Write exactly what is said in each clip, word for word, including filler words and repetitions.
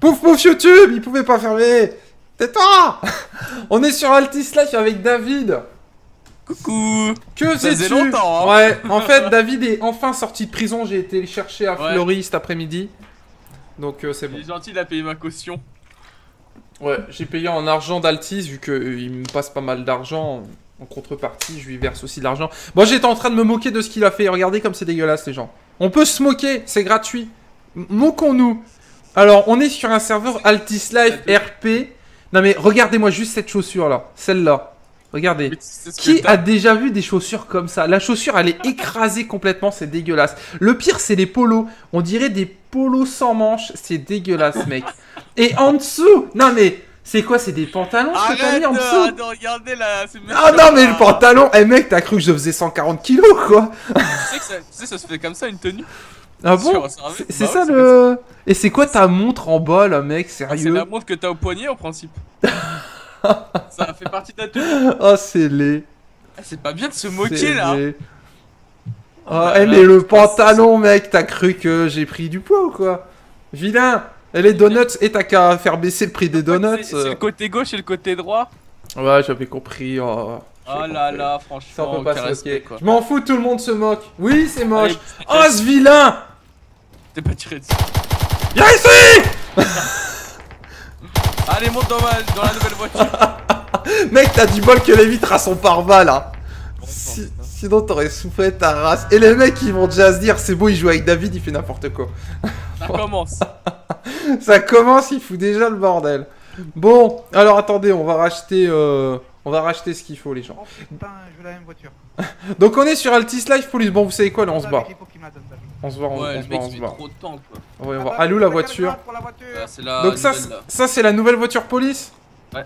Pouf pouf YouTube, il pouvait pas fermer. Tais-toi. On est sur Altis Life avec David. Coucou. Que sais-tu? longtemps, hein. Ouais, en fait, David est enfin sorti de prison. J'ai été le chercher à Ouais. Fleury cet après-midi. Donc euh, c'est bon. Il est gentil, il a payé ma caution. Ouais, j'ai payé en argent d'Altis vu qu'il euh, me passe pas mal d'argent. En contrepartie, je lui verse aussi de l'argent. Bon, j'étais en train de me moquer de ce qu'il a fait. Regardez comme c'est dégueulasse, les gens. On peut se moquer, c'est gratuit. M- Moquons-nous. Alors, on est sur un serveur Altis Life R P. Non mais regardez-moi juste cette chaussure là, celle-là. Regardez. Mais tu sais ce que Qui t'as a déjà vu des chaussures comme ça? La chaussure, elle est écrasée complètement, c'est dégueulasse. Le pire, c'est les polos. On dirait des polos sans manches, c'est dégueulasse, mec. Et en dessous, non mais, c'est quoi? C'est des pantalons que t'as mis Arrête en de, dessous? de regarder là. Ah non mais le pantalon, eh mec, t'as cru que je faisais cent quarante kilos quoi? Tu sais que ça, tu sais, ça se fait comme ça une tenue. Ah Sur bon? un serveur. C'est Bah c'est ouais, ça c'est le... Et c'est quoi ta montre en bas là, mec? C'est Sérieux? la montre que t'as au poignet en principe. Ça fait partie de ta tenue. Oh c'est laid. Ah, c'est pas bien de se moquer C'est là. laid. Oh Oh, là eh, là, mais le putain, pantalon, mec, t'as cru que j'ai pris du poids ou quoi? Vilain! Et les donuts, et t'as qu'à faire baisser le prix des donuts. C'est c'est le côté gauche et le côté droit. Ouais, j'avais compris. Oh, Oh j'ai là compris. là, Ça, franchement, on peut pas aucun se respect, moquer. quoi. Je m'en fous, tout le monde se moque. Oui, c'est moche. Allez, Oh, ce vilain! t'es pas tiré dessus. Viens ici! Allez, monte dans, ma, dans la nouvelle voiture. Mec, t'as du bol que les vitres à son pare-balles, là. Bon, Si- putain. sinon, t'aurais soufflé ta race. Et les mecs, ils vont déjà se dire, c'est beau, il joue avec David, il fait n'importe quoi. Ça commence. Ça commence, il fout déjà le bordel. Bon, alors attendez, on va racheter, euh, on va racheter ce qu'il faut, les gens. Oh putain, je veux la même voiture. Donc on est sur Altis Life Police. Bon, vous savez quoi, là, on se barre. Il faut qu'il me la donne, David. On se barre, on, Ouais, on le se mec barre, on il se met barre. trop de temps quoi. On va y Ah voir. bah, Allô, la quelle voiture. grade pour la voiture. Ouais, c'est la Donc ça, nouvelle, là. ça c'est la nouvelle voiture police. Ouais.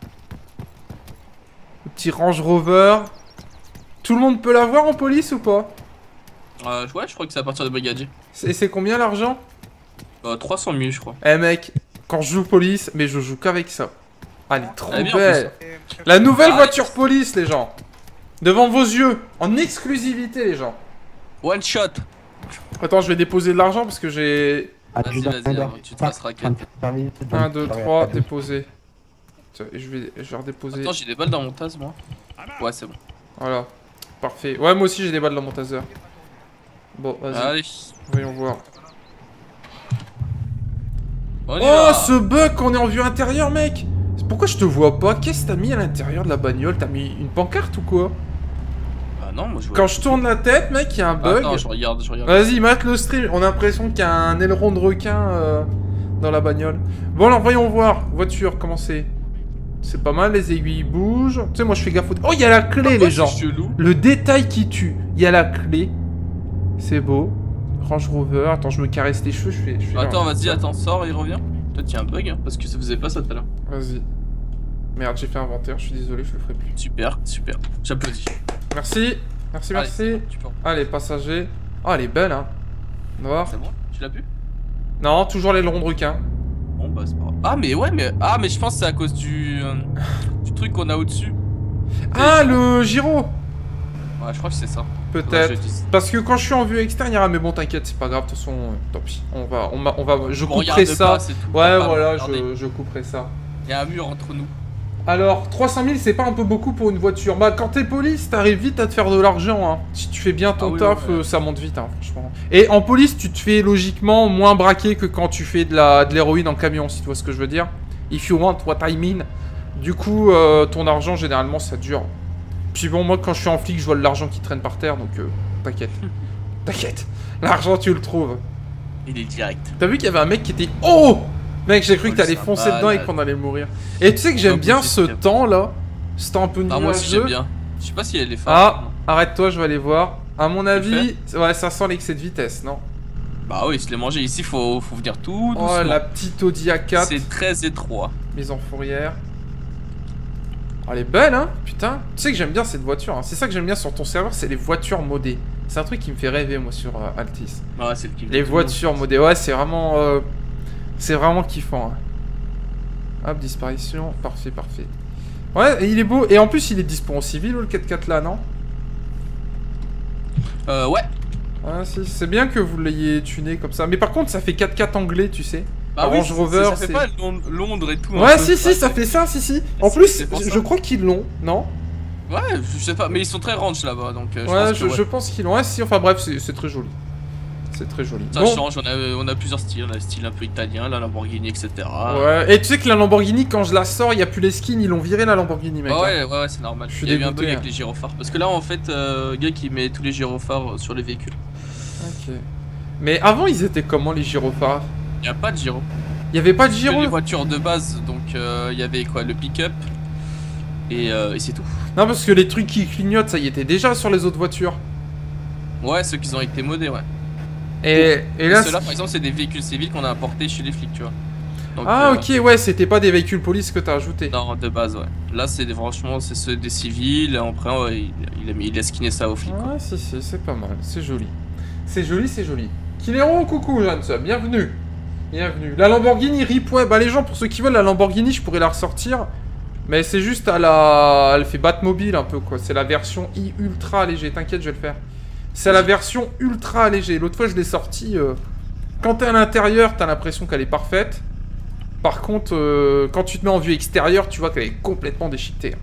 Le petit Range Rover. Tout le monde peut l'avoir en police ou pas? Euh, ouais, je crois que c'est à partir de brigadier. Et c'est combien l'argent? Euh, trois cent mille, je crois. Eh mec, quand je joue police, mais je joue qu'avec ça. Ah, elle est trop Elle est bien, en belle. Et- La nouvelle Ah, voiture police, les gens. Devant vos yeux, en exclusivité, les gens. One shot. Attends, je vais déposer de l'argent parce que j'ai Vas-y, vas-y, avant, tu te fasses raquette. un, deux, trois, déposé. Tiens, je vais, je vais redéposer. Attends, j'ai des balles dans mon tasse, moi. Ouais, c'est bon. Voilà, parfait. Ouais, moi aussi j'ai des balles dans mon taser. Bon, vas-y, Allez. voyons voir. On y Oh, va. ce bug qu'on est en vue intérieure, mec. Pourquoi je te vois pas? Qu'est-ce que t'as mis à l'intérieur de la bagnole? T'as mis une pancarte ou quoi? Bah non, moi je vois. Quand je tourne la tête, mec, il y a un bug. Attends, je regarde, je regarde. Vas-y, mate le stream. On a l'impression qu'il y a un aileron de requin euh, dans la bagnole. Bon, alors voyons voir. Voiture, comment c'est? C'est pas mal, les aiguilles bougent. Tu sais, moi je fais gaffe au... Oh, il y a la clé, Pourquoi les gens. c'est chelou. Le détail qui tue. Il y a la clé. C'est beau. Range Rover. Attends, je me caresse les cheveux. Je fais. Je fais Attends, là. vas-y, attends, sors, il revient. Toi, tu as un bug, hein, parce que ça faisait pas ça tout à l'heure. Vas-y. Merde, j'ai fait inventaire. Je suis désolé, je le ferai plus. Super, super. J'applaudis. Merci. Merci, Allez, merci. c'est bon, tu peux. Allez, passager. Oh, elle est belle, hein. Noir. C'est bon, tu l'as pu? Non, toujours l'aileron de requin. Bon, bah, c'est pas grave. Ah, mais ouais, mais. Ah, mais je pense que c'est à cause du. euh, du truc qu'on a au-dessus. Ah, le gyro. Ouais, je crois que c'est ça. Peut-être. Ouais, je dis- Parce que quand je suis en vue externe, il y aura... Mais bon, t'inquiète, c'est pas grave. De toute façon, euh, tant pis. On va, on va, on va. Je On couperai regarde ça. pas, c'est tout. On Ouais, va pas voilà, regarder. je, je couperai ça. Il y a un mur entre nous. Alors, trois cent mille, c'est pas un peu beaucoup pour une voiture. Bah, quand t'es police, t'arrives vite à te faire de l'argent, hein. Si tu fais bien ton Ah oui, taf, ouais. euh, ça monte vite, hein, franchement. Et en police, tu te fais logiquement moins braquer que quand tu fais de la de l'héroïne en camion, si tu vois ce que je veux dire. If you want what I mean. Du coup, euh, ton argent, généralement, ça dure. Puis bon, moi, quand je suis en flic, je vois de l'argent qui traîne par terre, donc euh, t'inquiète. T'inquiète. L'argent, tu le trouves. Il est direct. T'as vu qu'il y avait un mec qui était... Oh! Mec, j'ai cru que Oh, t'allais le foncer sympa, dedans et là. qu'on allait mourir. Et tu sais que j'aime Un bien peu ce système. temps là. Ce temps un peu Ah, moi aussi j'aime nuageux. bien. Je sais pas si elle est forte. Ah, arrête-toi, je vais aller voir. À mon avis, fais ouais, ça sent l'excès de vitesse, non? Bah oui, se les manger ici, faut, faut venir tout doucement. Oh, la petite Audi A quatre, C'est très étroit. maison fourrière. Oh, elle est belle, hein? Putain. Tu sais que j'aime bien cette voiture, hein. C'est ça que j'aime bien sur ton serveur, c'est les voitures modées. C'est un truc qui me fait rêver, moi, sur euh, Altis. Ouais, c'est le kiff. Les voitures modées, ouais, c'est vraiment... euh, c'est vraiment kiffant, hein. Hop, disparition, parfait, parfait. Ouais, et il est beau, et en plus, il est dispo en civil, le quatre-quatre là, non? Euh, ouais. Ah si, c'est bien que vous l'ayez tuné comme ça. Mais par contre, ça fait quatre-quatre anglais, tu sais. Bah Range oui, Rover, ça fait c'est- pas Londres, Londres et tout. un Ouais, peu. si, si, Ouais, ça c'est- fait ça, si, si. En c'est- plus, c'est pour ça. je crois qu'ils l'ont, non? Ouais, je sais pas, mais ils sont très ranch là-bas, donc euh, je Ouais, pense que je, ouais. je pense qu'ils l'ont. Ouais, si, enfin bref, c'est c'est très joli. C'est très joli. Ça Bon. change, on a, on a plusieurs styles, on a le style un peu italien, la Lamborghini, et cetera. Ouais, et tu sais que la Lamborghini, quand je la sors, il y a plus les skins, ils l'ont viré la Lamborghini, mec. Ah hein. ouais, ouais, ouais, c'est normal. Je suis Il y a eu un dégoûté, bug hein. avec les gyrophares. Parce que là, en fait, euh, gars qui met tous les gyrophares sur les véhicules. Ok. Mais avant, ils étaient comment les gyrophares? Il y a pas de gyro. Il y avait pas de Que gyro? les voitures de base, donc euh, il y avait quoi, le pick-up et, euh, et c'est tout. Non, parce que les trucs qui clignotent, ça y était déjà sur les autres voitures. Ouais, ceux qui ont été modés, ouais. Et, et là. Ceux-là, par exemple, c'est des véhicules civils qu'on a importés chez les flics, tu vois. Donc, Ah, euh, ok, ouais, c'était pas des véhicules police que t'as ajouté. Non, de base, ouais. Là, c'est des, franchement, c'est ceux des civils. Après, ouais, il, il, a, mis- il a skinné ça aux flics. quoi. Ouais, si, si, c'est pas mal, c'est joli. C'est joli, c'est joli. Kilero, coucou, jeune sub, bienvenue. Bienvenue. La Lamborghini rip, ouais, bah les gens, pour ceux qui veulent la Lamborghini, je pourrais la ressortir. Mais c'est juste à la. Elle fait Batmobile un peu, quoi. C'est la version I ultra allégée, t'inquiète, je vais le faire. C'est la version ultra allégée. L'autre fois, je l'ai sortie. Euh... Quand t'es à l'intérieur, t'as l'impression qu'elle est parfaite. Par contre, euh, quand tu te mets en vue extérieure, tu vois qu'elle est complètement déchiquetée.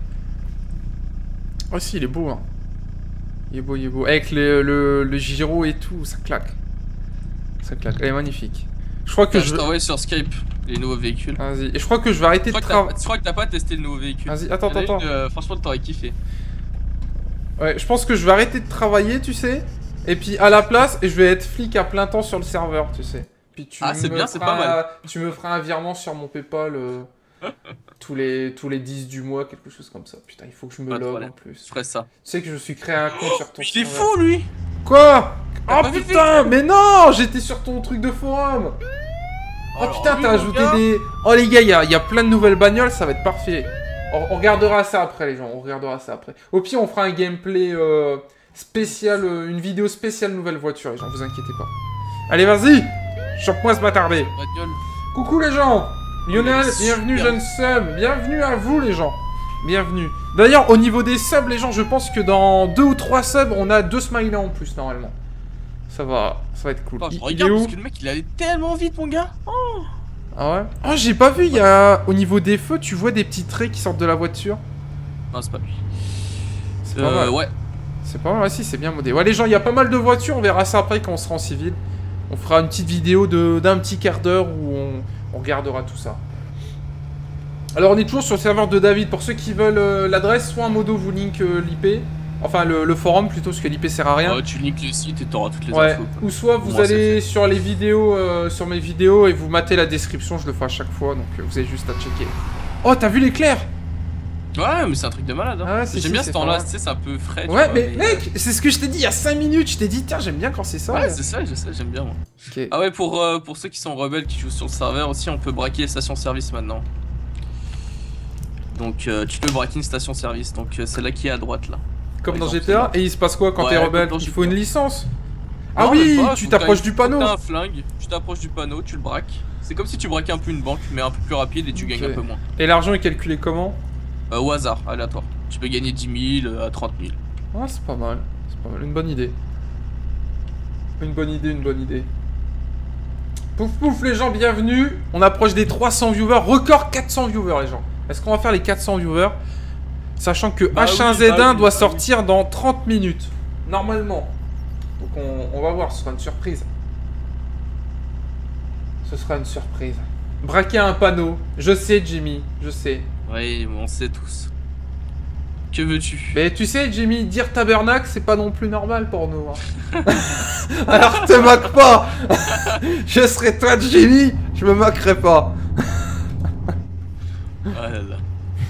Oh si, il est beau, hein. Il est beau, il est beau. Avec le, le, le gyro et tout, ça claque. Ça claque. Elle est magnifique. Je crois que Tiens, je... je t'ai envoyé sur Skype les nouveaux véhicules. Vas-y. Et je crois que je vais arrêter Je de crois que t'as- travailler. je crois que t'as pas testé le nouveau véhicule. Vas-y, attends, Il y en a attends, une, euh, franchement, t'aurais kiffé. Ouais, je pense que je vais arrêter de travailler, tu sais. Et puis à la place, et je vais être flic à plein temps sur le serveur, tu sais. Puis tu Ah, c'est me bien, c'est feras pas mal. un- Tu me feras un virement sur mon PayPal euh, tous les tous les dix du mois, quelque chose comme ça. Putain, il faut que je me Pas de log problème. en plus. Je ferais ça. Tu sais que je me suis créé un compte sur ton Il est serveur. fou, lui. Quoi? T'as Oh pas vu le putain, mais non, j'étais sur ton truc de forum. Oh Alors, putain, lui, t'as mon ajouté gars. des... Oh les gars, il y a, y a plein de nouvelles bagnoles, ça va être parfait. On, on regardera ça après les gens, on regardera ça après. Au pire, on fera un gameplay euh, spécial, euh, une vidéo spéciale nouvelle voiture les gens, vous inquiétez pas. Allez, vas-y, chope-moi ce bâtardé. Bagnole. Coucou les gens. Lionel, Oui, bienvenue super. jeune sub, bienvenue à vous les gens. Bienvenue. D'ailleurs, au niveau des subs les gens, je pense que dans deux ou trois subs, on a deux smileys en plus normalement. Ça va, ça va être cool. Oh, Il- je il est regarde où? parce que le mec il allait tellement vite, mon gars. Ah ouais? Oh, j'ai pas vu, il y a... Au niveau des feux, tu vois des petits traits qui sortent de la voiture? Non, c'est pas lui. C'est pas mal. Euh, ouais. C'est pas mal, ouais, si, c'est bien modé. Ouais, les gens, il y a pas mal de voitures, on verra ça après quand on sera en civil. On fera une petite vidéo de- d'un petit quart d'heure où on... on regardera tout ça. Alors, on est toujours sur le serveur de David. Pour ceux qui veulent euh, l'adresse, soit un modo vous link euh, l'I P. Enfin, le, le forum plutôt, parce que l'I P sert à rien. Ouais, tu links le site et t'auras toutes les Ouais, infos. quoi. ou soit vous Moi, c'est allez sur les vidéos, euh, sur mes vidéos et vous matez la description, je le fais à chaque fois, donc euh, vous avez juste à checker. Oh, t'as vu l'éclair? Ouais, mais c'est un truc de malade. Hein. Ah ouais, si, si, J'aime bien c'est ce pas temps-là, mal. tu sais, c'est un peu frais. tu Ouais, vois, mais mec, c'est ce que je t'ai dit il y a cinq minutes, je t'ai dit, tiens, j'aime bien quand c'est ça. Ouais, là. c'est ça, je sais, j'aime bien moi. Ok. Ah ouais, pour, euh, pour ceux qui sont rebelles qui jouent sur le serveur aussi, on peut braquer les stations-service maintenant. Donc euh, tu peux braquer une station-service, donc euh, c'est là qui est à droite là. Comme par dans exemple, G T A, c'est et il se passe quoi quand Ouais, t'es comme rebelle? dans Il G T A. faut une licence. Ah Non, oui, même pas, tu faut t'approches que du t'ailles- panneau. faut que t'aies un flingue, tu t'approches du panneau, tu le braques. C'est comme si tu braquais un peu une banque, mais un peu plus rapide et tu Ok. gagnes un peu moins. Et l'argent est calculé comment? Euh, au hasard, aléatoire. Tu peux gagner dix mille euh, à trente mille. Ah, c'est pas mal, c'est pas mal, une bonne idée. Une bonne idée, une bonne idée. Pouf pouf les gens, bienvenue. On approche des trois cents viewers, record quatre cents viewers les gens. Est-ce qu'on va faire les quatre cents viewers? Sachant que Bah H un oui, Z un bah oui, doit bah sortir dans trente minutes. Normalement. Donc on, on va voir, ce sera une surprise. Ce sera une surprise. Braquer un panneau. Je sais Jimmy, je sais. Oui, on sait tous. Que veux-tu? Mais tu sais Jimmy, dire tabernacle c'est pas non plus normal pour nous. Hein. Alors te moque pas. Je serais toi Jimmy, je me moquerai pas. Ah là là.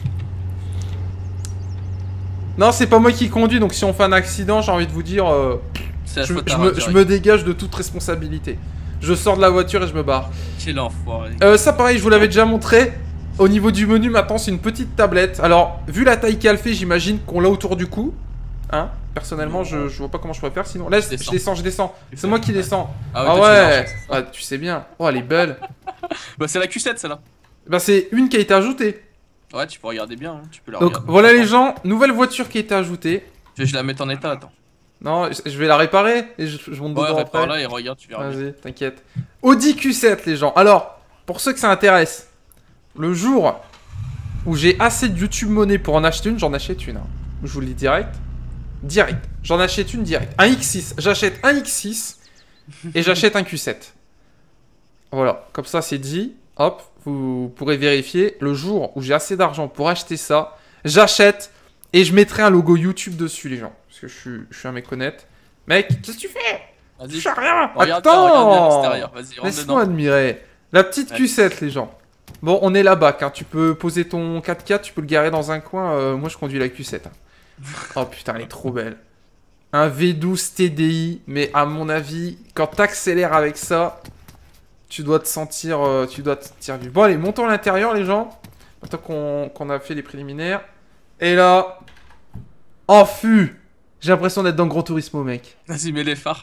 Non, c'est pas moi qui conduis, donc si on fait un accident, j'ai envie de vous dire, euh, C'est la je, faute je à me, Raph je direct. me dégage de toute responsabilité. Je sors de la voiture et je me barre. Quel enfoiré. Euh, ça pareil, je vous l'avais déjà montré. Au niveau du menu, maintenant, c'est une petite tablette. Alors, vu la taille qu'elle fait, j'imagine qu'on l'a autour du cou. Hein? Personnellement, je, je vois pas comment je pourrais faire sinon. Là, je Descends. je descends, je descends. C'est moi qui descends. Ah Ah toi, tu ouais, marches, c'est ça. ah, tu sais bien. Oh, elle est belle. Bah c'est la Q sept celle-là. Bah, c'est une qui a été ajoutée. Ouais, tu peux regarder bien, hein. Tu peux la Donc, regarder. voilà les gens, nouvelle voiture qui a été ajoutée. Je vais je la mettre en état, attends. Non, je je vais la réparer et je, je monte Ouais, dedans répare après. là et regarde, tu verras bien. Vas-y, t'inquiète. Audi Q sept, les gens. Alors, pour ceux que ça intéresse, le jour où j'ai assez de YouTube monnaie pour en acheter une, j'en achète une. Hein. Je vous le dis direct. Direct. J'en achète une direct. Un X six. J'achète un X six et j'achète un Q sept. Voilà. Comme ça, c'est dit. Hop. Vous pourrez vérifier. Le jour où j'ai assez d'argent pour acheter ça, j'achète et je mettrai un logo YouTube dessus, les gens. Parce que je suis, je suis un mec honnête. Mec, qu'est-ce que tu fais? Vas-y. Je fais rien. Regarde, Attends. regarde bien l'extérieur. Vas-y, rentre Laisse-moi dedans. admirer. La petite Ouais. Q sept, les gens. Bon, on est là-bas. Hein. Tu peux poser ton quatre quatre, tu peux le garer dans un coin. Euh, moi, je conduis la Q sept. Hein. Oh putain, elle est trop belle. Un V douze T D I, mais à mon avis, quand t'accélères avec ça, tu dois te sentir, euh, tu dois te sentir vivre. Bon, allez, montons à l'intérieur, les gens. Maintenant qu'on qu'on a fait les préliminaires. Et là, en fût, j'ai l'impression d'être dans Gran Turismo, mec. Vas-y, mets les phares.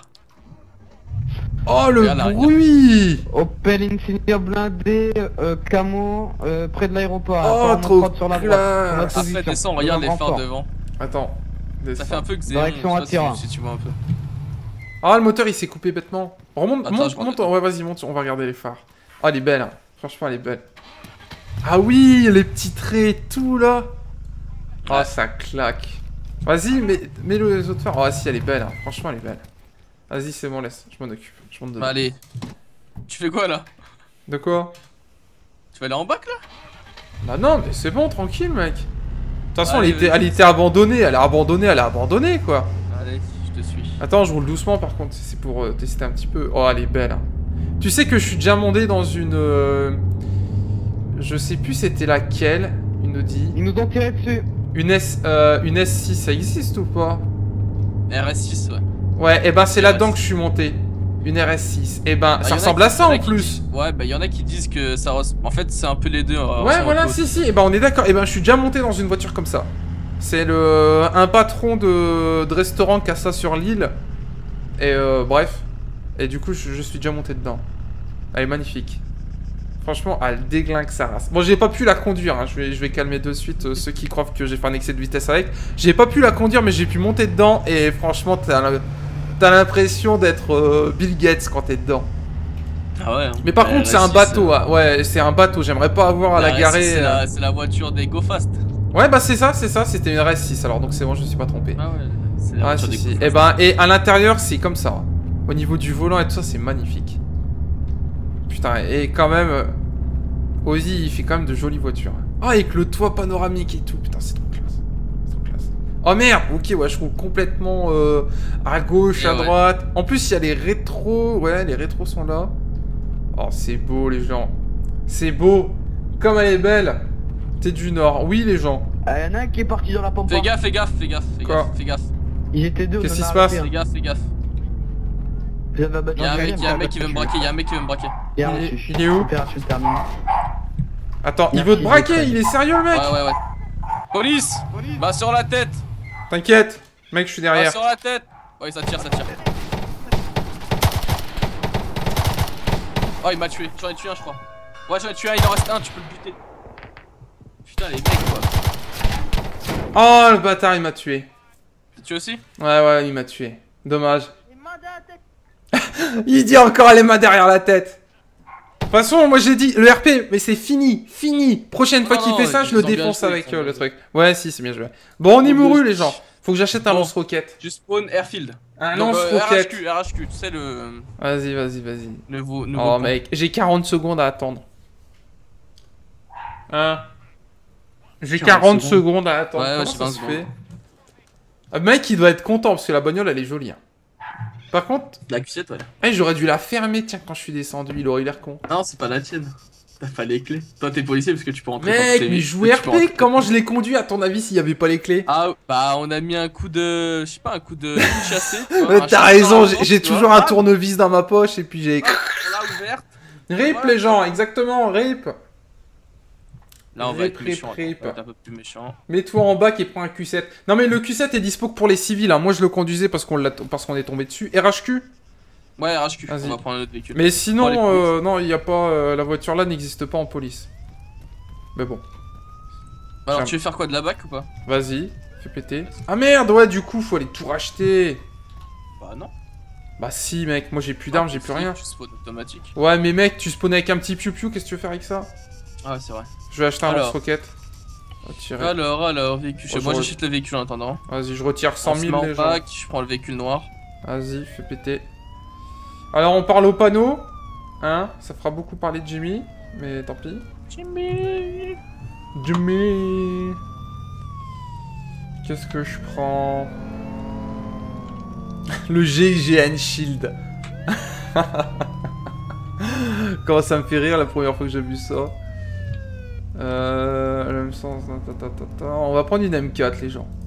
Oh, le Regarde là, regarde. bruit! Opel Insignia blindé, euh, camo, euh, près de l'aéroport. Oh, apparemment trop droite sur la droite. classe. Sur la Après, position. descends, regarde les Devant phares renfort. devant. Attends. Ça descends. fait un peu que Xéon, Direction je sais pas Attira. si, si tu vois un peu. Ah, le moteur il s'est coupé bêtement. Remonte, Attends, monte, je monte. regarde. Ouais, vas-y, monte, on va regarder les phares. Ah, elle est belle, hein. Franchement, elle est belle. Ah oui, les petits traits et tout là. Ah, Ouais. ça claque. Vas-y, mets, mets le- les autres phares. Ah, si, elle est belle, hein. Franchement, elle est belle. Vas-y, c'est bon, laisse. Je m'en occupe. Je monte dedans. Bah, allez. Tu fais quoi là? De quoi? Tu vas aller en bac là? Bah, non, mais c'est bon, tranquille, mec. De toute façon, Allez, elle, était, vas-y. elle était abandonnée. Elle est abandonnée, elle est abandonnée, quoi. Allez, je te suis. Attends, je roule doucement par contre, c'est pour euh, tester un petit peu. Oh, elle est belle. Hein. Tu sais que je suis déjà monté dans une... euh, Je sais plus c'était laquelle, une Audi. Ils nous ont tiré dessus. Une, S, euh, une S six, ça existe ou pas? R S six, ouais. Ouais, et ben c'est là-dedans R S. que je suis monté. Une R S six. Et ben, Bah, ça y en a ressemble qui- à ça y en a en qui plus. disent- Ouais, bah, il y en a qui disent que ça ressemble. En fait, c'est un peu les deux. euh, Ouais, ressemble voilà, un peu. si, si. Et ben, on est d'accord. Et ben, je suis déjà monté dans une voiture comme ça. C'est le un patron de, de restaurant qui a ça sur l'île. Et euh, bref. Et du coup, je, je suis déjà monté dedans. Elle est magnifique. Franchement, elle déglingue sa race. Bon, j'ai pas pu la conduire. Hein. Je, vais, je vais calmer de suite euh, ceux qui croient que j'ai fait un excès de vitesse avec. J'ai pas pu la conduire, mais j'ai pu monter dedans. Et franchement, t'as la- t'as l'impression d'être euh, Bill Gates quand t'es dedans. Ah ouais. hein. Mais par La contre, c'est un R S six, bateau. euh, hein. Ouais, c'est un bateau. J'aimerais pas avoir à la, R S six, garer. C'est euh. la, c'est la voiture des Go Fast. Ouais, bah c'est ça, c'est ça. C'était une R S six. Alors, donc c'est bon, je me suis pas trompé. Ah ouais, c'est la Ah, voiture si, des si. Go Fast. Et ben, et à l'intérieur, c'est comme ça. Au niveau du volant et tout ça, c'est magnifique. Putain, et quand même, euh, Ozzy, il fait quand même de jolies voitures. Ah, avec le toit panoramique et tout. Putain, c'est trop classe. C'est trop classe. Oh merde, ok, ouais, je roule complètement euh, à gauche, Et à ouais. droite. En plus, il y a les rétros. Ouais, les rétros sont là. Oh, c'est beau, les gens. C'est beau. Comme elle est belle. T'es du Nord. Oui, les gens. Ah, y'en a un qui est parti dans la pompe. Fais gaffe, fais gaffe, fais gaffe, fais Quoi gaffe, fais gaffe. Ils étaient deux. on Qu'est-ce en qui a se passe arrêté Fais gaffe, fais gaffe. un. J'avais abattu Y'a un un mec, deuxième, y'a un j'ai mec qui veut me abattu. braquer, y'a un mec qui veut me braquer. Il est Il est- reçu. il est où Opération terminée. Attends, il Merci, veut te braquer. Décret. Il est sérieux, le mec? Ouais, ouais, ouais. Police! Police. Bah, sur la tête! T'inquiète. Mec, je suis Bah, derrière. sur la tête! Ouais, ça tire, ça tire. Oh, il m'a tué. J'en ai tué un, je crois. Ouais, j'en ai tué un, il en reste un, tu peux le buter. Putain, les mecs, quoi. Oh, le bâtard, il m'a tué. Tu tué aussi? Ouais, ouais, il m'a tué. Dommage. Il dit encore les mains derrière la tête. De toute façon, moi j'ai dit, le R P, mais c'est fini, fini. Prochaine fois Non, qu'il non, fait ça, ils je le ont bien défonce joué, avec ils ont euh, bien le joué. truc. Ouais, si, c'est bien joué. Bon, on est Bon, mouru, deux. les gens. Faut que j'achète un Bon. lance-roquette. Tu spawn airfield. Un Donc, euh, lance-roquette. R H Q, R H Q, tu sais le. Vas-y, vas-y, vas-y. Nouveau. nouveau Oh, pont. mec, j'ai quarante secondes à attendre. Hein? J'ai quarante quarante secondes. secondes à attendre. Ouais, ouais, Comment j'ai ça vingt se secondes. fait? Ah, mec, il doit être content parce que la bagnole, elle est jolie. Hein. Par contre, La Q sept, ouais. eh, j'aurais dû la fermer, tiens, quand je suis descendu. Il aurait eu l'air con. Non, c'est pas la tienne. T'as pas les clés. Toi, t'es policier parce que tu peux rentrer quand Mec, t'es- mais jouer tu R peux P, rentrer. comment je l'ai conduit à ton avis s'il y avait pas les clés? Ah, bah, on a mis un coup de. Je sais pas, un coup de chassé. tu vois, Euh, un T'as chasseur raison, à j'ai fond, j'ai tu vois. toujours un Ah, tournevis dans ma poche et puis j'ai... hop, on l'a ouverte. Rip Ouais. les gens, exactement, rip. Là, on va être Rip, méchant. rip, attends, rip. On va être un peu plus méchant. Mets-toi en bac et prends un Q sept. Non mais le Q sept est dispo que pour les civils, hein. Moi je le conduisais parce qu'on l'a parce qu'on est tombé dessus. R H Q. Ouais, R H Q, Vas-y. on va prendre un autre véhicule. Mais sinon, Pour les euh, non, il y a pas... euh, la voiture là n'existe pas en police. Mais bon, Bah, alors, J'aime. tu veux faire quoi, de la bac ou pas? vas-y, fais péter. Ah merde, ouais, du coup, faut aller tout racheter. Bah, non. Bah si mec, moi j'ai plus d'armes, j'ai plus rien. Tu spawn automatique. Ouais mais mec, tu spawn avec un petit piou-piou, qu'est-ce que tu veux faire avec ça? Ah ouais, c'est vrai. Je vais acheter un Alors. lance-roquette. Retirer. Alors, alors, véhicule. Oh, Moi je j'achète le véhicule en attendant. Vas-y, je retire cent On se mille met en les gens. pack, je prends le véhicule noir. Vas-y, fais péter. Alors on parle au panneau. Hein, ça fera beaucoup parler de Jimmy, mais tant pis. Jimmy. Jimmy. Qu'est-ce que je prends? Le G I G N Shield. Comment ça me fait rire la première fois que j'ai vu ça. Euh, le même sens. Ta, ta, ta, ta. On va prendre une M quatre les gens.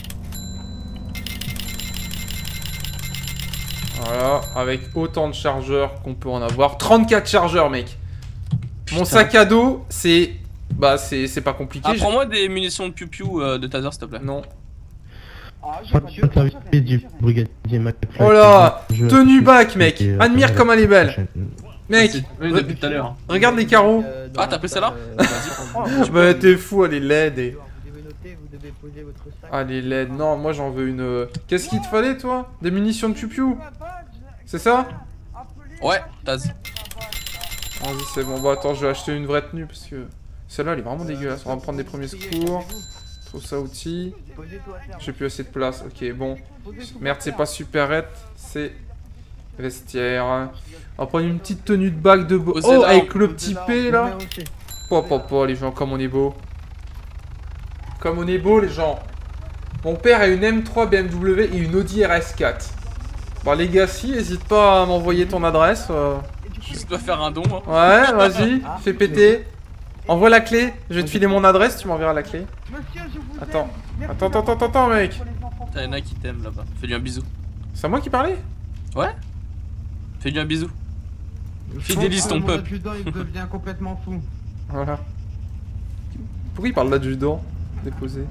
Voilà, avec autant de chargeurs qu'on peut en avoir. trente-quatre chargeurs, mec. Mon sac à dos, c'est... Bah, c'est pas compliqué. Ah, j'ai- prends-moi des munitions de piou-piou euh, de taser, s'il te plaît. Non. Ah, Pas de service du brigadier Mac. Oh là, Je- tenue back, mec. Et, euh, Admire comme elle est belle. prochaine. Mec, Oui, depuis tout à l'heure. regarde les carreaux. Ah, t'as pris celle-là? Bah, t'es fou, elle est laide. Et... Vous devez noter, vous devez poser votre sac. Ah, elle est laide. Non, moi j'en veux une... euh, Qu'est-ce qu'il te fallait, toi? Des munitions de piou-piou? C'est ça? Ouais, taser. Vas-y, c'est bon. Bah, attends, je vais acheter une vraie tenue parce que... Celle-là, elle est vraiment dégueulasse. On va prendre des premiers secours. Trouve ça outil. J'ai plus assez de place. Ok, bon. Merde, c'est pas supérette. C'est... Vestiaire. On va prendre une petite tenue de bac de beau. Posez Oh, là, avec le petit P, là. Ok. Oh, oh, oh, les gens, comme on est beau. Comme on est beau, les gens. Mon père a une M trois B M W et une Audi R S quatre. Bon, les gars, si, hésite pas à m'envoyer ton adresse. euh. Je dois faire un don. Hein. Ouais, vas-y, fais péter. Envoie la clé. Je vais te filer mon adresse, tu m'enverras la clé. Monsieur, je vous Attends. aime. Merci Attends, attends, attends, attends, mec. pour les enfants. T'as un qui t'aime là-bas. Fais-lui un bisou. C'est à moi qui parlais? Ouais. Fais-lui un bisou. Je Fidélise pense ton que peuple. Mon adjudant, il devient complètement fou. Voilà. Pourquoi il parle d'adjudant? Déposé.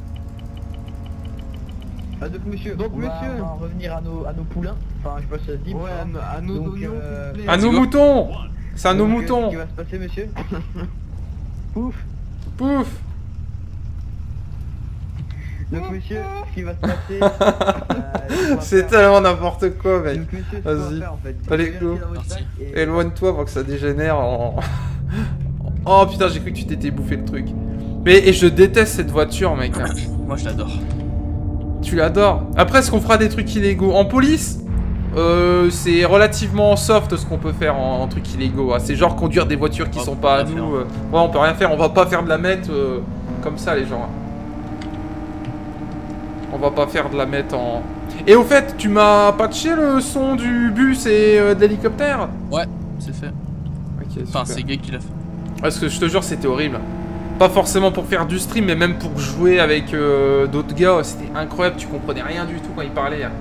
Ah, donc monsieur, donc On va, monsieur. on va en revenir à nos, à nos poulains. Enfin, je sais pas si ça se dit. Ouais, à, nos- à nos Donc, oignons, euh, s'il vous plaît. À nos go. moutons! C'est à nos Donc, euh, moutons! Ce qui va se passer, monsieur. Pouf. Pouf! Donc monsieur, ce qui va se passer. euh, C'est tellement n'importe quoi, mec. Donc monsieur, ce qu'on va Vas-y. faire, en fait, Allez, vous go. vérifiez dans votre Merci. sac et- Éloigne-toi avant que ça dégénère en... Oh putain, j'ai cru que tu t'étais bouffé le truc. Mais et je déteste cette voiture, mec. Moi je l'adore. Tu l'adores. Après, est-ce qu'on fera des trucs illégaux? En police, euh, c'est relativement soft ce qu'on peut faire en, en trucs illégaux. hein. C'est genre conduire des voitures qui On sont peut pas à rien nous. faire. euh. Ouais, on peut rien faire. On va pas faire de la mette euh, comme ça, les gens. hein. On va pas faire de la mette en... Et au fait, tu m'as patché le son du bus et euh, de l'hélicoptère? Ouais, c'est fait. Ok, Enfin, super. c'est Gay qui l'a fait. Parce que je te jure, c'était horrible. Pas forcément pour faire du stream, mais même pour jouer avec euh, d'autres gars. C'était incroyable, tu comprenais rien du tout quand ils parlaient. hein.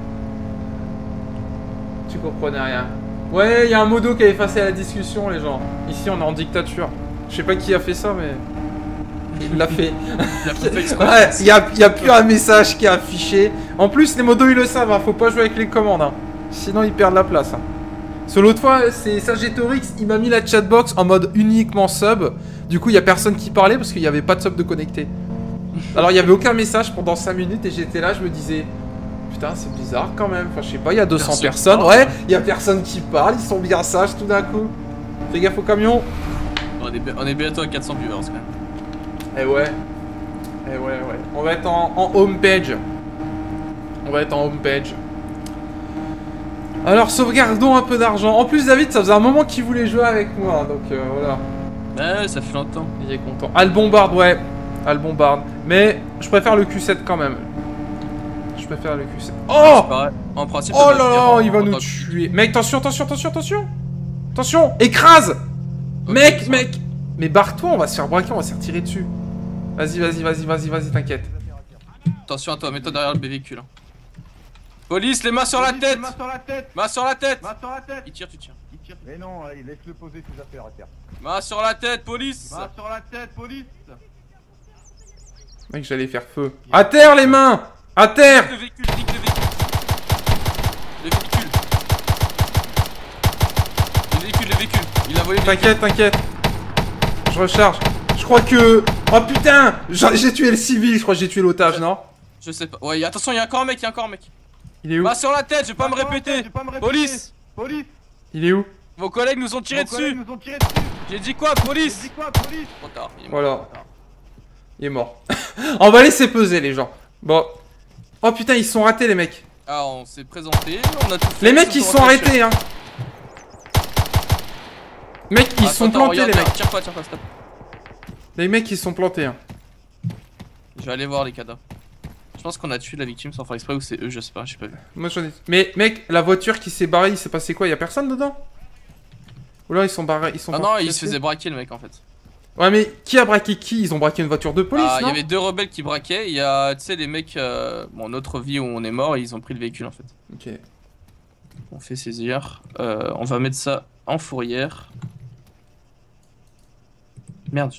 Tu comprenais rien. Ouais, il y a un modo qui a effacé la discussion, les gens. Ici, on est en dictature. Je sais pas qui a fait ça, mais... Il l'a fait. Il a pas fait exprès. Ouais, il y a, y a plus un message qui est affiché. En plus, les modos, ils le savent. hein, Faut pas jouer avec les commandes. hein. Sinon, ils perdent la place. hein. Sur l'autre fois, c'est Sagitorix, il m'a mis la chatbox en mode uniquement sub. Du coup, il y a personne qui parlait parce qu'il n'y avait pas de sub de connecté. Alors, il n'y avait aucun message pendant cinq minutes et j'étais là, je me disais... Putain, c'est bizarre quand même. Enfin, je sais pas, il y a deux cents Personne personnes. parle. Ouais, il y a personne qui parle, ils sont bien sages tout d'un coup. Fais gaffe au camion. On est, on est bientôt à quatre cents viewers quand même. Eh ouais. Eh ouais, ouais. On va être en, en home page. On va être en home page. Alors, sauvegardons un peu d'argent. En plus, David, ça faisait un moment qu'il voulait jouer avec moi. Donc, euh, voilà. Ouais, ça fait longtemps. Il est content. Ah, le bombarde, ouais. Ah, le bombarde. Mais, je préfère le Q sept quand même. Je préfère le Q sept. Oh! Pareil. En principe, Oh ça là doit là, venir il va en- nous en- tuer. Mec, attention, attention, attention, attention. Attention, écrase! Ok, Mec, ça mec. Mais barre-toi, on va se faire braquer, on va se faire tirer dessus. Vas-y, vas-y, vas-y, vas-y, vas-y, t'inquiète. Attention à toi, mets-toi derrière le véhicule. hein. Police, les mains sur la Police, tête! Main sur la tête. Mains sur la tête! Main sur la tête. Il tire, tu tires. Il tire. Mais non, allez, laisse-le poser ses affaires à terre. Mains sur la tête, police! Main sur la tête, police. Mec, j'allais faire feu. À terre, les mains! À terre! Le véhicule, nique le véhicule! Le véhicule! Le véhicule, le véhicule! Il a volé le véhicule! T'inquiète, t'inquiète. Je recharge. Je crois que... Oh putain! J'ai j'ai tué le civil, je crois que j'ai tué l'otage, non? Je sais pas. Ouais, attention, il y a encore un mec, il y a encore un mec. Il est où? Bah sur la tête, je vais pas me Attends, répéter. je vais pas me répéter. Police. Police. Il est où? Vos collègues nous ont tiré Vos collègues dessus. nous ont tiré dessus. J'ai dit quoi, J'ai police? dit quoi, police? Trop tard. il est mort. Voilà. Il est mort. On va laisser peser les gens. Bon. Oh putain, ils sont ratés les mecs. Ah, on s'est présenté, on a tout fait. Les mecs ils sont arrêtés hein. Mec ils Attends, sont attends, plantés regarde, les mecs. Tire pas, tire pas, stop. Les mecs ils sont plantés hein. Je vais aller voir les cadavres. Je pense qu'on a tué la victime sans faire exprès ou c'est eux, je sais pas, j'ai pas vu. Moi j'en ai... Mais mec, la voiture qui s'est barrée, il s'est passé quoi? Y'a personne dedans? Ou là ils sont barrés, ils sont Ah pas non, il se cassés faisait braquer le mec en fait. Ouais mais qui a braqué qui? Ils ont braqué une voiture de police Ah, il y non? avait deux rebelles qui braquaient, il y a, tu sais, les mecs, euh, bon, notre vie où on est mort, ils ont pris le véhicule en fait. Ok. On fait saisir, euh, on va mettre ça en fourrière. Merde.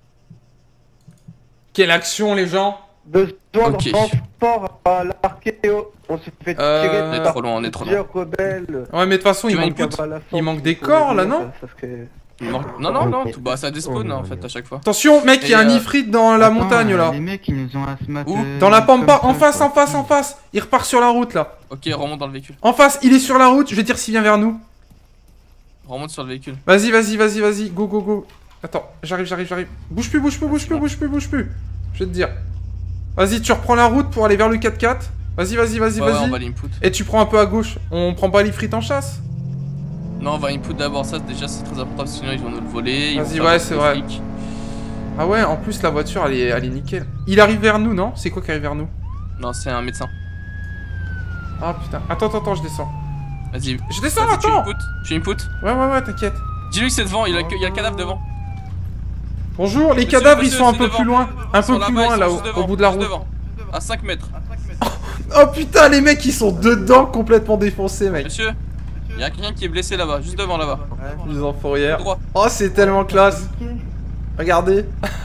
Quelle action les gens? Besoin Ok. de transport à l'archéo. On s'est fait Euh, tirer On est par trop loin, on est trop loin. plusieurs rebelles. Ouais mais de toute façon Tu il veux manque, une de- Cavale à il force, manque des faut corps les là aider, non? ça serait- Non, non, non, non, tout, bah ça despawn hein, en fait à chaque fois. Attention mec, il y a Et, un euh, ifrit dans la Attends, montagne là. Les mecs ils nous ont asthmat. Où euh, Dans la pampa, comme en ça, face, quoi. en face, en face. Il repart sur la route là. Ok, remonte dans le véhicule. En face, il est sur la route, je vais dire s'il vient vers nous. Remonte sur le véhicule. Vas-y, vas-y, vas-y, vas-y, go, go, go. Attends, j'arrive, j'arrive, j'arrive. Bouge plus, bouge plus, bouge plus, bouge plus, bouge plus. Je vais te dire. Vas-y, tu reprends la route pour aller vers le quatre quatre. Vas-y, vas-y, vas-y, Ouais, ouais, on vas-y. va l'input. Et tu prends un peu à gauche. On prend pas l'ifrit en chasse? Non, on va input d'abord ça, déjà c'est très important parce que sinon ils vont nous le voler. ils vont Vas-y, faire ouais, passer c'est les vrai. flics. Ah ouais, en plus la voiture elle est, elle est nickel. Il arrive vers nous, non? C'est quoi qui arrive vers nous? Non, c'est un médecin. Ah putain. Attends, attends, attends, je descends. Vas-y. Je descends, Vas-y, tu attends. input. Tu input. Ouais, ouais, ouais, t'inquiète. Dis-lui que c'est devant, il, a, il y a le cadavre devant. Bonjour, les Monsieur, cadavres ils monsieur, sont un c'est peu devant. plus loin. Un Ils sont peu plus là-bas, loin ils là, sont au, juste au devant, bout de la juste route. devant. À cinq mètres. Oh putain, les mecs ils sont dedans complètement défoncés, mec. Monsieur, il y a quelqu'un qui est blessé là-bas, juste devant là-bas. Ils en fourrière. Droit. Oh, c'est tellement classe. Regardez.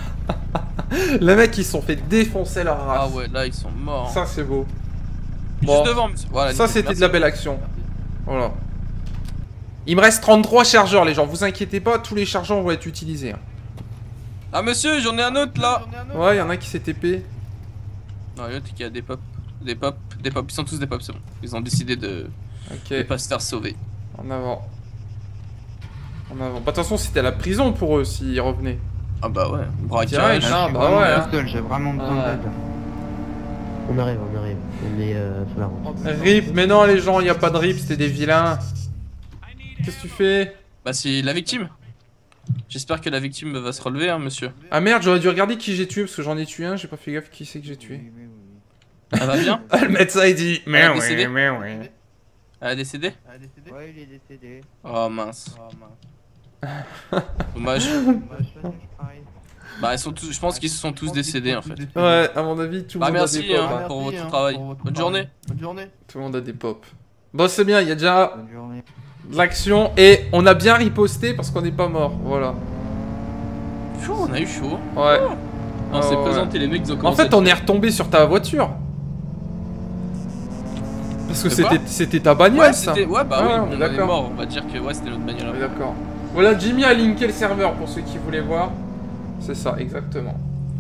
Les mecs ils se sont fait défoncer leur Ah race. ouais, là ils sont morts. Ça c'est beau. Juste bon. devant, monsieur. Voilà, Ça nickel, c'était merci. de la belle action. Voilà. Il me reste trente-trois chargeurs les gens, vous inquiétez pas, tous les chargeurs vont être utilisés. hein. Ah monsieur, j'en ai un autre là. Ouais, y'en a qui s'est T P. Non, l'autre qui a des pop. Des pop, des pop, ils sont tous des pop, c'est bon. Ils ont décidé de ne Ok, pas se faire sauver. en avant. En avant. Bah de toute façon c'était la prison pour eux s'ils revenaient. Ah bah ouais, braquage. Direct. Ah, Je suis bah vraiment ouais, hein. tout seul, j'ai vraiment besoin Ouais. d'aide. On arrive, on arrive. On est euh, sur la route. Rip, mais non les gens, y a pas de rip, c'était des vilains. Qu'est-ce que tu fais? Bah c'est la victime. J'espère que la victime va se relever, hein, monsieur. Ah merde, j'aurais dû regarder qui j'ai tué parce que j'en ai tué un, j'ai pas fait gaffe qui c'est que j'ai tué. Elle va bien? Ah, le médecin il dit mais Elle a oui, décédé mais oui. Elle a décédé? Ouais, il est décédé. Oh mince. Dommage. Bah ils sont tous, je pense qu'ils se sont tous décédés en fait. Ouais, à mon avis, tout le Bah monde merci a des pop. hein, hein. pour Merci, votre hein, travail. pour votre Bonne travail. journée. Bonne journée. Tout le monde a des pop. Bon, c'est bien, il y a déjà Bonne journée. de l'action et on a bien riposté parce qu'on n'est pas mort. Voilà. Chaud, on a eu chaud. Ouais. On s'est ouais. présenté, les mecs ils ont En commencé fait, à- on est retombé sur ta voiture. Parce que De quoi c'était c'était ta bagnole Ouais, ça. c'était- ouais bah Ouais, oui, on est on est d'accord. mort, on va dire que ouais c'était notre bagnole. Ouais, d'accord. Voilà, Jimmy a linké le serveur pour ceux qui voulaient voir. C'est ça, exactement.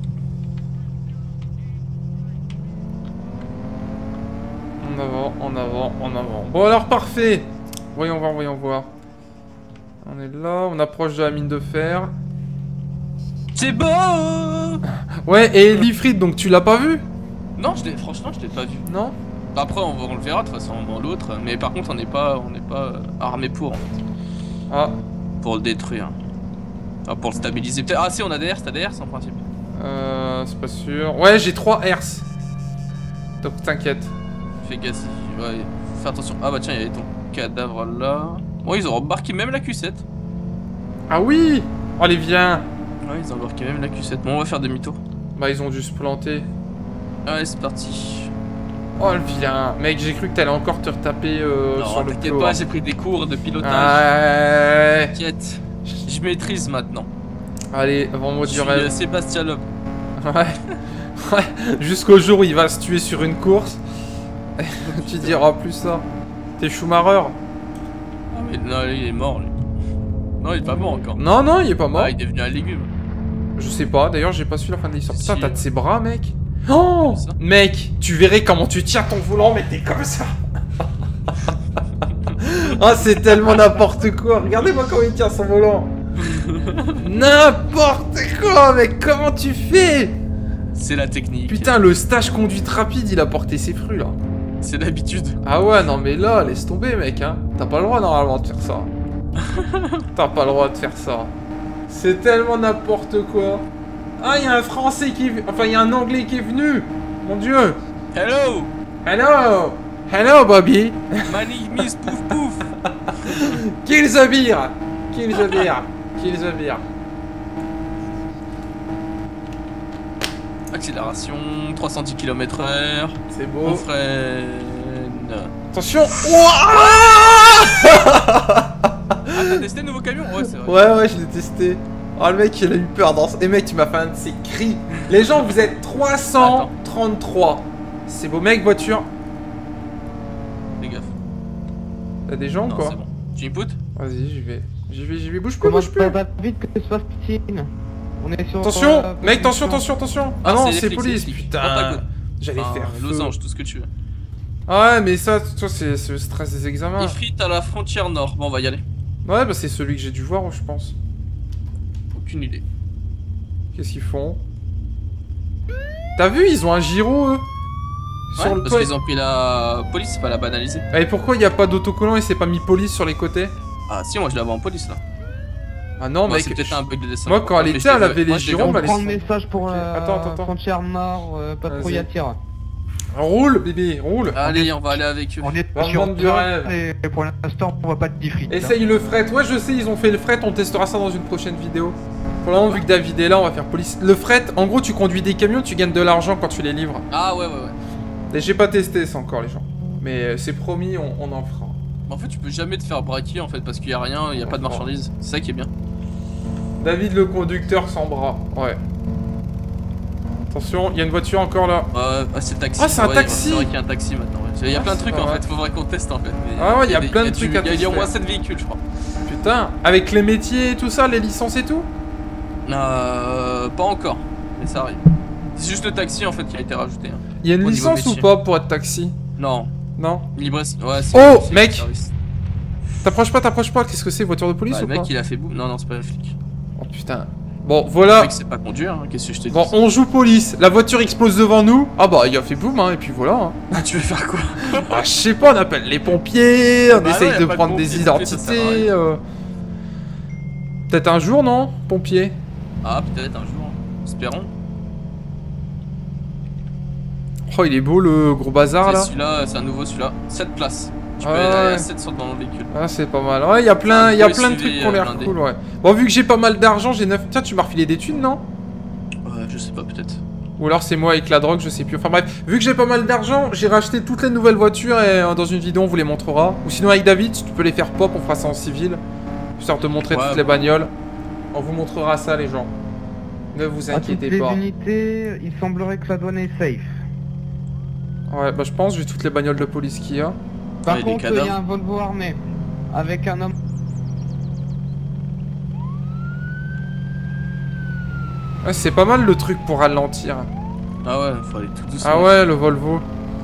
En avant, en avant, en avant. Bon alors, parfait. Voyons voir, voyons voir. On est là, on approche de la mine de fer. C'est beau. Ouais, et l'ifrit, donc tu l'as pas vu? Non, je l'ai- franchement je l'ai pas vu. Non? Après on, va- on le verra de toute façon dans l'autre, mais par contre on n'est pas, on n'est pas euh, armé pour en fait, Ah, pour le détruire. Ah, pour le stabiliser peut-être. Ah si on a des herses, t'as des herses en principe. euh, c'est pas sûr. Ouais, j'ai trois herses. Donc t'inquiète. Fais gaffe, ouais, fais attention. Ah bah tiens, il y avait ton cadavre là. Bon, ils ont embarqué même la Q sept. Ah oui! Allez, viens! Ouais, ils ont embarqué même la Q sept. Bon, on va faire demi-tour. Bah, ils ont dû se planter. Allez, c'est parti. Oh le vilain! Mec, j'ai cru que t'allais encore te retaper euh, non, sur le t'inquiète clos, pas, hein. j'ai pris des cours de pilotage. Ouais. T'inquiète, je maîtrise maintenant. Allez, vends-moi Je du suis rêve. euh, Sébastien Loeb. Ouais. Ouais. Jusqu'au jour où il va se tuer sur une course. Tu diras plus ça. T'es Schumacher. Ah mais non, lui, il est mort lui. Non, il est pas mort encore. Non, non, il est pas mort. Ah, il est devenu un légume. Je sais pas, d'ailleurs, j'ai pas su la fin de l'histoire. Si, Putain, si. t'as de ses bras, mec. Oh Comme ça. mec, tu verrais comment tu tiens ton volant, mais t'es comme ça. Ah, c'est tellement n'importe quoi. Regardez-moi comment il tient son volant. N'importe quoi, mec. Comment tu fais? C'est la technique. Putain, le stage conduite rapide, il a porté ses fruits, là. C'est l'habitude. Ah ouais, non mais là, laisse tomber, mec, hein. T'as pas le droit, normalement, de faire ça. T'as pas le droit de faire ça. C'est tellement n'importe quoi. Ah, il y a un Français qui est venu. Enfin, il y a un Anglais qui est venu. Mon Dieu. Hello. Hello. Hello, Bobby. My name is Pouf Pouf. Kill the beer. Kill the beer. Kill the beer. Accélération, trois cent dix kilomètres heure. C'est On beau. freine. Attention. Ah, t'as testé le nouveau camion? Ouais, c'est vrai. Ouais, ouais, je l'ai testé. Oh, le mec, il a eu peur dans ce... Et mec, tu m'as fait un de ces cris. Les gens, vous êtes trois cent trente-trois. C'est beau, mec, voiture. Fais gaffe. T'as des gens ou Non, quoi? c'est bon. Tu input? Vas-y, j'y vais. J'y vais, j'y vais. Bouge plus, Comment bouge plus. pas vite que ce soit piscine. On est sur. Attention, euh, mec, attention, position. attention, attention. Ah non, les c'est flics, police, les flics. putain. Porte à côte. J'allais Enfin, faire feu. losange, tout ce que tu veux. Ah ouais, mais ça, toi, c'est c'est le stress des examens. Ifrit à la frontière nord. Bon, on va y aller. Ouais, bah c'est celui que j'ai dû voir, je pense. Aucune idée. Qu'est-ce qu'ils font? T'as vu, ils ont un gyro, eux. Ouais, Sur le parce toit. qu'ils ont pris la police, pas la banaliser. Et pourquoi il n'y a pas d'autocollant et c'est pas mis police sur les côtés? Ah si, moi je l'avais en police là. Ah non, Moi, mec. c'est peut-être je- un bug de dessin. Moi, quand elle Mais était, je l'ai elle vu- avait les moi, je l'ai vu gyrons, en bah, On les- prend le message pour Ok, la attends, attends, attends. frontière nord, euh, patrouille à tir. Roule, bébé, roule. Allez, on va aller avec eux. On est Dans le sur monde du rêve. et pour l'instant, on va pas de diffrit. Essaye le fret. Ouais, je sais, ils ont fait le fret. On testera ça dans une prochaine vidéo. Pour le moment, vu que David est là, on va faire police. Le fret, en gros, tu conduis des camions, tu gagnes de l'argent quand tu les livres. Ah ouais, ouais, ouais. Et j'ai pas testé ça encore, les gens. Mais euh, c'est promis, on, on en fera. En fait, tu peux jamais te faire braquer en fait parce qu'il y a rien, il y a pas de marchandises. C'est ça qui est bien. David, le conducteur sans bras. Ouais. Attention, il y a une voiture encore là. Ouais, ah, c'est le taxi. Ah, c'est un Ouais, taxi. C'est vrai qu'il y a un taxi maintenant. Ouais. Il y a Ah, plein de c'est trucs pas en vrai. fait, faudrait qu'on teste en fait. Mais Ah ouais, il y a des- plein de du- trucs à Il y a- il y a au tester. moins sept véhicules, je crois. Putain, avec les métiers et tout ça, les licences et tout? Euh. Pas encore, mais ça arrive. C'est juste le taxi en fait qui a été rajouté. hein. Il y a une Au niveau licence ou métier. pas pour être taxi? Non, Non? libre. Ouais, c'est. Oh, c'est mec. le service. T'approches pas, t'approches pas. Qu'est-ce que c'est, voiture de police Bah, ou le mec pas? il a fait boum. Non, non, c'est pas le flic. Oh putain. Bon, Le voilà. mec c'est pas conduire, hein. Qu'est-ce que je te dis? Bon, on joue police. La voiture explose devant nous. Ah bah, il a fait boum, hein, et puis voilà. Hein. Ah, tu veux faire quoi? Ah, je sais pas, on appelle les pompiers, on Bah essaye ouais, y a de pas de prendre pompiers, des les pompiers, ça sert à identités. euh. Peut-être un jour, non? Pompier. Ah, peut-être un jour. Espérons. Oh, il est beau le gros bazar C'est là. celui-là, c'est un nouveau celui-là. sept places. Tu Ah peux aller ouais. à sept sur dans le véhicule. Ah, c'est pas mal. Ouais, il y a plein, il y a Un plein de S U V, trucs qui ont l'air blindé. cool, ouais. Bon, vu que j'ai pas mal d'argent, j'ai neuf. Tiens, tu m'as refilé des thunes, non? Ouais, je sais pas, peut-être. Ou alors c'est moi avec la drogue, je sais plus. Enfin bref, vu que j'ai pas mal d'argent, j'ai racheté toutes les nouvelles voitures et euh, dans une vidéo on vous les montrera. Ou sinon avec David, si tu peux les faire pop, on fera ça en civil. Histoire de te montrer Ouais, toutes les bah. bagnoles. On vous montrera ça les gens. Ne vous À toutes inquiétez les pas. unités, il semblerait que la douane est safe. Ouais, bah je pense, vu toutes les bagnoles de police qu'il y a. Par Ouais, des contre, il y cadavres. a un Volvo armé avec un homme. Ouais, c'est pas mal le truc pour ralentir. Ah ouais, faut aller tout doucement. Ah ouais, le Volvo.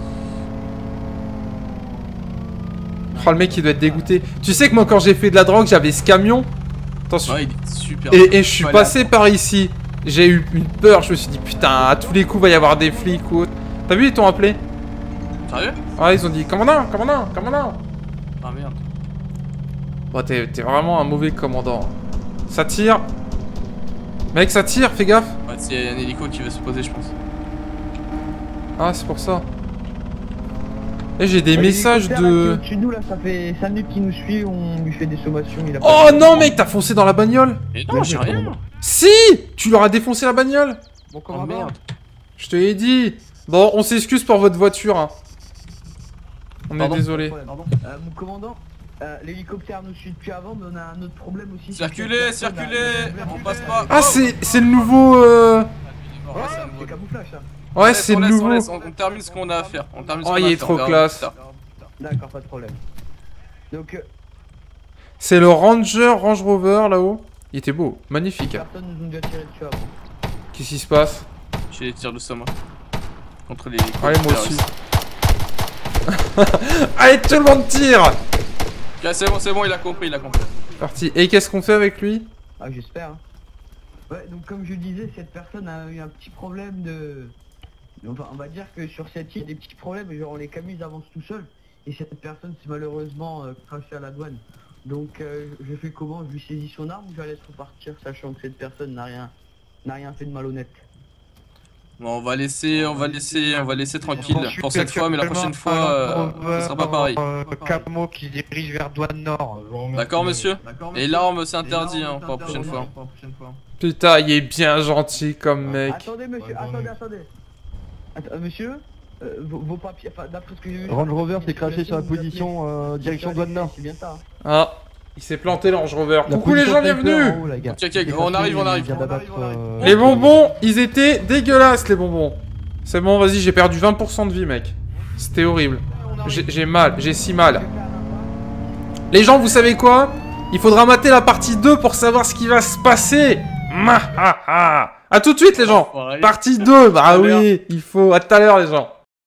Oh, le mec il doit être dégoûté. Tu sais que moi quand j'ai fait de la drogue, j'avais ce camion. Attention. Ouais, il est super. Et, et je suis Faut aller passé par ici. J'ai eu une peur, je me suis dit putain, à tous les coups va y avoir des flics ou autre. T'as vu, ils t'ont appelé? à- Sérieux? Ouais, ils ont dit commandant, commandant, commandant. Ah merde. Bah t'es t'es vraiment un mauvais commandant. Ça tire. Mec, ça tire, fais gaffe. Ouais, c'est un hélico qui veut se poser, je pense. Ah, c'est pour ça. Et j'ai des Ouais, messages l'hélicoptère, là, qui est de... au-dessus de nous là, ça fait cinq minutes qu'il nous suit, on lui fait des sommations, il a Oh pas- non mec, t'as foncé dans la bagnole. Mais non, j'ai rien. Si, tu leur as défoncé la bagnole. Bon, Oh commandant. merde. Je te l'ai dit. Bon, on s'excuse pour votre voiture. Hein. On Pardon. est désolé. Pardon. Euh, mon commandant, euh, l'hélicoptère nous suit depuis avant, mais on a un autre problème aussi. Circulez, c'est que la personne circulez, a- on passe pas. Ah, c'est c'est le nouveau... Euh... Ouais, Ouais, c'est un nouveau. c'est camouflage ça. Ouais, Laisse, c'est on le laisse, on nouveau. laisse, On, on termine ce qu'on a à faire. On termine ce Oh, qu'on a il à est faire, trop on verra classe. plus tard. D'accord, pas de problème. Donc, euh, C'est le Ranger Range Rover là-haut. Il était beau, magnifique. personne nous ont déjà tiré dessus avant. Qu'est-ce qui se passe? J'ai les tirs de somme. Contre les. Allez, moi aussi. Allez, tout le monde tire. Ok, c'est bon, c'est bon, il a compris, il a compris. Parti. Et qu'est-ce qu'on fait avec lui? Ah, j'espère. Hein. Ouais, donc comme je disais, cette personne a eu un petit problème de... Enfin, on va dire que sur cette île, des petits problèmes, genre les camions avancent tout seuls. Et cette personne s'est malheureusement euh, crachée à la douane. Donc euh, je fais comment? Je lui saisis son arme ou je la laisse repartir, sachant que cette personne n'a rien, n'a rien fait de malhonnête. Bon, on va laisser, on va laisser, on va laisser tranquille pour cette fois, mais la prochaine fois, euh, ce sera pas pareil. Euh, Camo qui se dirige vers Douane Nord. D'accord, monsieur? Et l'arme, c'est interdit, hein, pour la prochaine fois. Putain, il est bien gentil comme mec. Attendez, monsieur, attendez, attendez. Attends, monsieur, euh, vos, vos papiers, enfin, d'après ce que j'ai vu... Range Rover s'est craché sur la position euh, direction Douane Nord. C'est bien ça. Ah, il s'est planté l'Ange Rover. La Coucou les position gens, sniper bienvenue. en haut, la gare. Ok, ok, on arrive, on arrive. Il vient d'abattre, euh, Les bonbons, ils étaient dégueulasses les bonbons. C'est bon, vas-y, j'ai perdu vingt pour cent de vie, mec. C'était horrible. J'ai j'ai mal, j'ai si mal. Les gens, vous savez quoi? Il faudra mater la partie deux pour savoir ce qui va se passer. Ma ha ha. A tout de suite les gens. Partie deux, bah oui, il faut. À tout à l'heure les gens.